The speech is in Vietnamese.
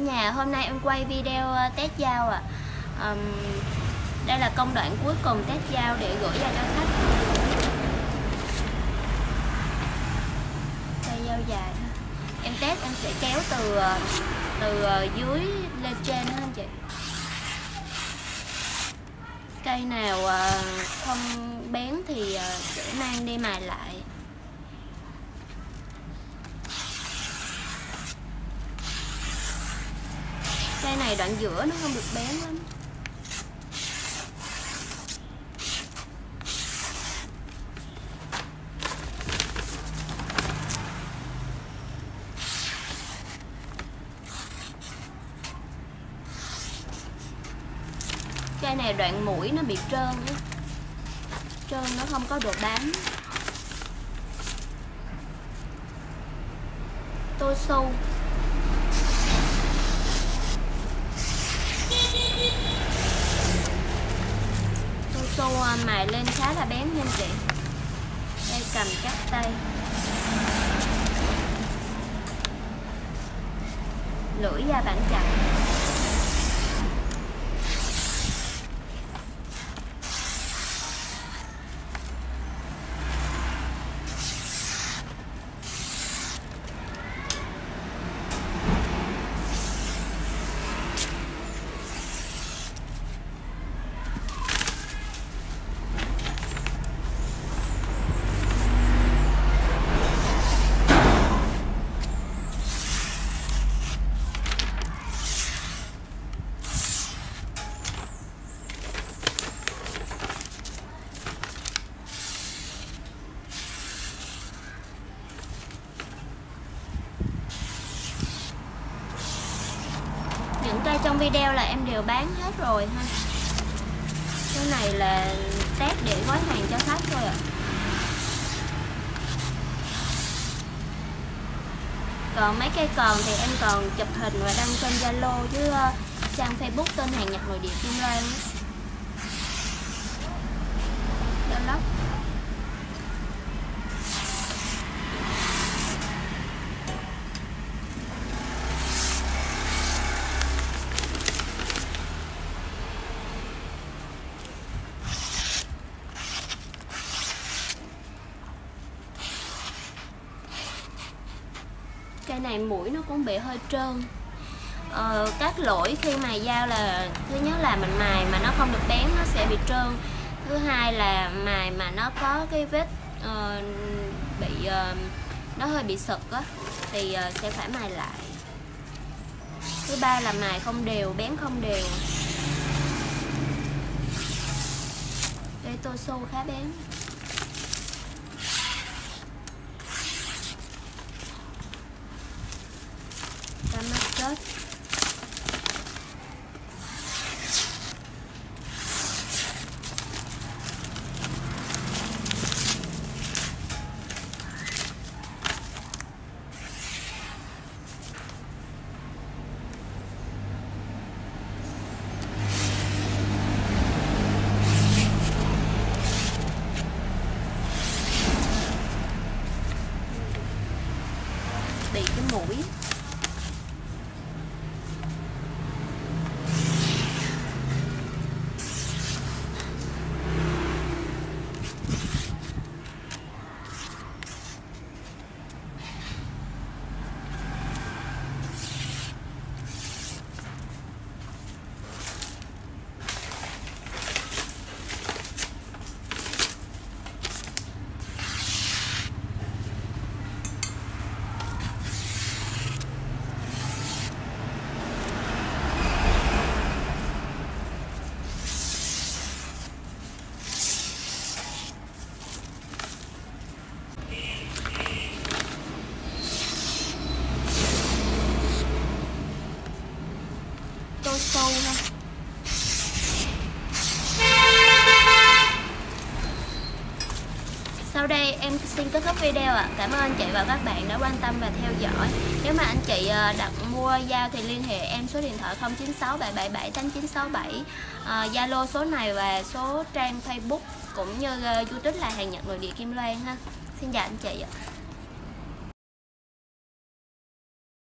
nhà, hôm nay em quay video test dao ạ. Đây là công đoạn cuối cùng test dao để gửi ra cho khách. Cây dao dài ha. Em test em sẽ kéo từ dưới lên trên ha anh chị. Cây nào không bén thì sẽ mang đi mài lại. Cây này đoạn giữa nó không được bén lắm. Cây này đoạn mũi nó bị trơn á, trơn nó không có độ bám. Tô su mài lên khá là bén nha anh chị. Đây cầm cắt tay, lưỡi da bản chặt. Những cây trong video là em đều bán hết rồi ha. Cái này là test để gói hàng cho khách thôi ạ. Còn mấy cây còn thì em còn chụp hình và đăng trên Zalo với trang Facebook tên Hàng Nhật Nội Địa Kim Loan. Đó. Cây này mũi nó cũng bị hơi trơn. Các lỗi khi mài dao là thứ nhất là mình mài mà nó không được bén nó sẽ bị trơn. Thứ hai là mài mà nó có cái vết bị nó hơi bị sực á thì sẽ phải mài lại. Thứ ba là mài không đều, bén không đều. Đây tô su khá bén. Damascus. Bị cái mũi. Tô sâu ha. Sau đây em xin kết thúc video ạ. Cảm ơn anh chị và các bạn đã quan tâm và theo dõi. Nếu mà anh chị đặt mua dao thì liên hệ em số điện thoại 0967778967, Zalo số này và số trang Facebook cũng như YouTube là Hàng Nhật Nội Địa Kim Loan ha. Xin chào anh chị ạ.